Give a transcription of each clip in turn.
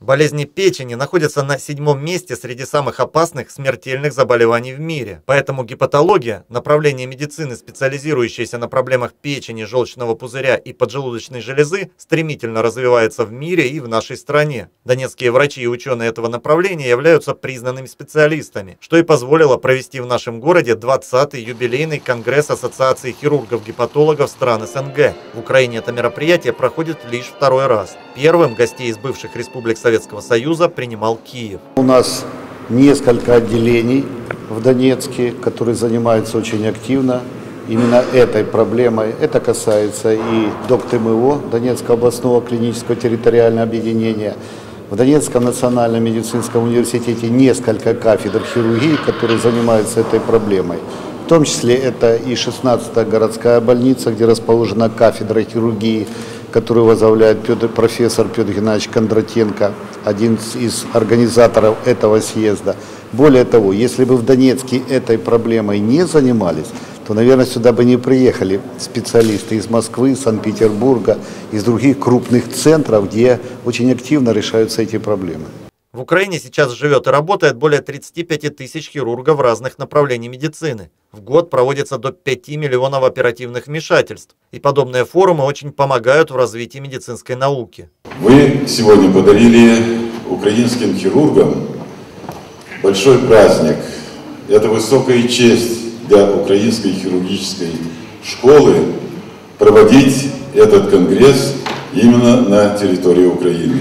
Болезни печени находятся на 7-м месте среди самых опасных смертельных заболеваний в мире. Поэтому гепатология, направление медицины, специализирующееся на проблемах печени, желчного пузыря и поджелудочной железы, стремительно развивается в мире и в нашей стране. Донецкие врачи и ученые этого направления являются признанными специалистами, что и позволило провести в нашем городе 20-й юбилейный конгресс Ассоциации хирургов-гепатологов стран СНГ. В Украине это мероприятие проходит лишь второй раз. Первым гостей из бывших республик Советского Союза принимал Киев. У нас несколько отделений в Донецке, которые занимаются очень активно именно этой проблемой. Это касается и ДОК-ТМО, Донецкого областного клинического территориального объединения. В Донецком национальном медицинском университете несколько кафедр хирургии, которые занимаются этой проблемой. В том числе это и 16-я городская больница, где расположена кафедра хирургии, которую возглавляет профессор Петр Геннадьевич Кондратенко, один из организаторов этого съезда. Более того, если бы в Донецке этой проблемой не занимались, то, наверное, сюда бы не приехали специалисты из Москвы, Санкт-Петербурга, из других крупных центров, где очень активно решаются эти проблемы. В Украине сейчас живет и работает более 35 тысяч хирургов разных направлений медицины. В год проводится до 5 миллионов оперативных вмешательств. И подобные форумы очень помогают в развитии медицинской науки. Вы сегодня подарили украинским хирургам большой праздник. Это высокая честь для украинской хирургической школы проводить этот конгресс именно на территории Украины.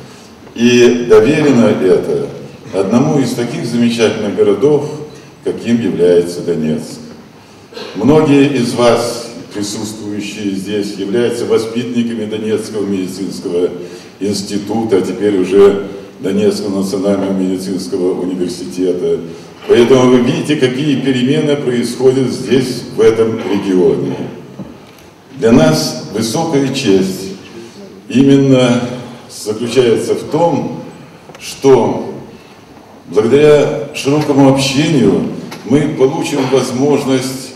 И доверено это одному из таких замечательных городов, каким является Донецк. Многие из вас, присутствующие здесь, являются воспитанниками Донецкого медицинского института, а теперь уже Донецкого национального медицинского университета. Поэтому вы видите, какие перемены происходят здесь, в этом регионе. Для нас высокая честь именно заключается в том, что благодаря широкому общению мы получим возможность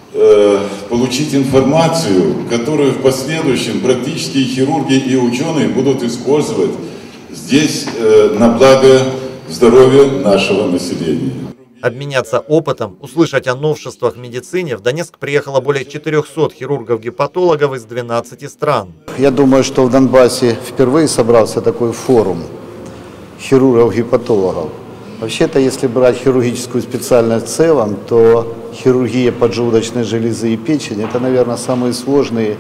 получить информацию, которую в последующем практические хирурги и ученые будут использовать здесь на благо здоровья нашего населения. Обменяться опытом, услышать о новшествах в медицине в Донецк приехало более 400 хирургов-гепатологов из 12 стран. Я думаю, что в Донбассе впервые собрался такой форум хирургов-гепатологов. Вообще-то, если брать хирургическую специальность в целом, то хирургия поджелудочной железы и печени – это, наверное, самые сложные,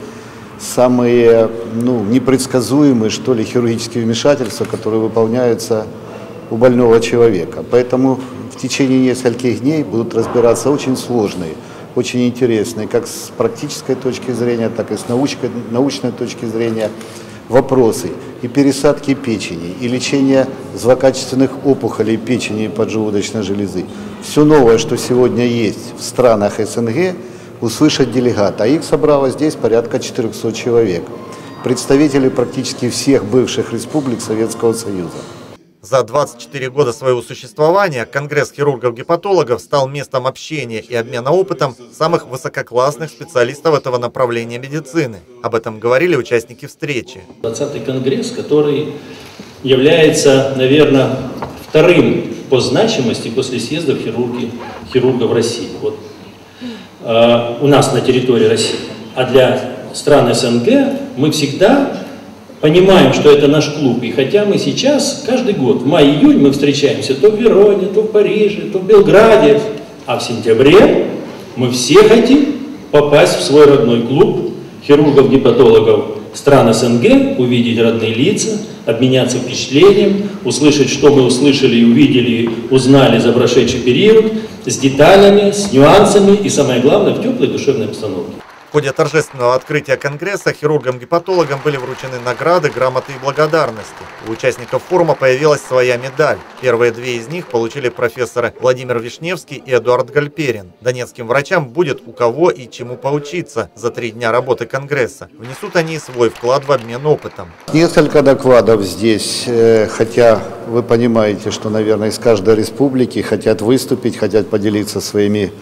самые непредсказуемые, что ли, хирургические вмешательства, которые выполняются у больного человека. Поэтому в течение нескольких дней будут разбираться очень сложные, очень интересные, как с практической точки зрения, так и с научной точки зрения, вопросы и пересадки печени, и лечения злокачественных опухолей печени и поджелудочной железы. Все новое, что сегодня есть в странах СНГ, услышать делегаты. А их собралось здесь порядка 400 человек, представители практически всех бывших республик Советского Союза. За 24 года своего существования Конгресс хирургов-гепатологов стал местом общения и обмена опытом самых высококлассных специалистов этого направления медицины. Об этом говорили участники встречи. 20-й конгресс, который является, наверное, вторым по значимости после съездов хирургов России. Вот, у нас на территории России. А для стран СНГ мы всегда понимаем, что это наш клуб, и хотя мы сейчас, каждый год, в мае-июнь мы встречаемся то в Вероне, то в Париже, то в Белграде, а в сентябре мы все хотим попасть в свой родной клуб хирургов-гепатологов стран СНГ, увидеть родные лица, обменяться впечатлением, услышать, что мы услышали и увидели, узнали за прошедший период, с деталями, с нюансами и, самое главное, в теплой душевной обстановке. В ходе торжественного открытия Конгресса хирургам-гепатологам были вручены награды, грамоты и благодарности. У участников форума появилась своя медаль. Первые две из них получили профессоры Владимир Вишневский и Эдуард Гальперин. Донецким врачам будет у кого и чему поучиться за 3 дня работы Конгресса. Внесут они свой вклад в обмен опытом. Несколько докладов здесь, хотя вы понимаете, что, наверное, из каждой республики хотят выступить, хотят поделиться своими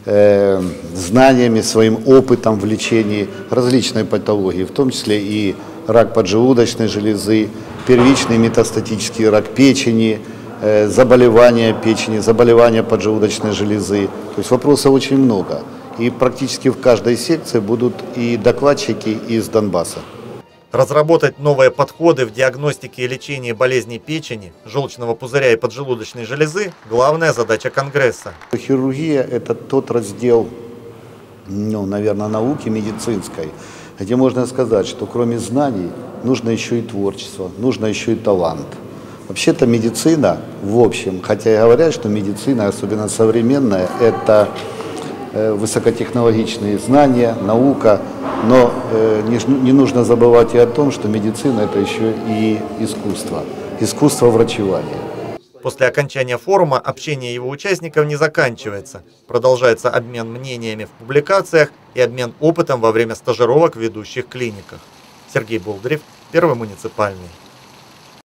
знаниями, своим опытом в лечении различной патологии, в том числе и рак поджелудочной железы, первичный метастатический рак печени, заболевания печени, заболевания поджелудочной железы. То есть вопросов очень много. И практически в каждой секции будут и докладчики из Донбасса. Разработать новые подходы в диагностике и лечении болезней печени, желчного пузыря и поджелудочной железы – главная задача Конгресса. Хирургия – это тот раздел, наверное, науки медицинской, где можно сказать, что кроме знаний нужно еще и творчество, нужно еще и талант. Вообще-то медицина, в общем, хотя и говорят, что медицина, особенно современная, это высокотехнологичные знания, наука, но не нужно забывать и о том, что медицина – это еще и искусство врачевания. После окончания форума общение его участников не заканчивается. Продолжается обмен мнениями в публикациях и обмен опытом во время стажировок в ведущих клиниках. Сергей Болдырев, Первый муниципальный.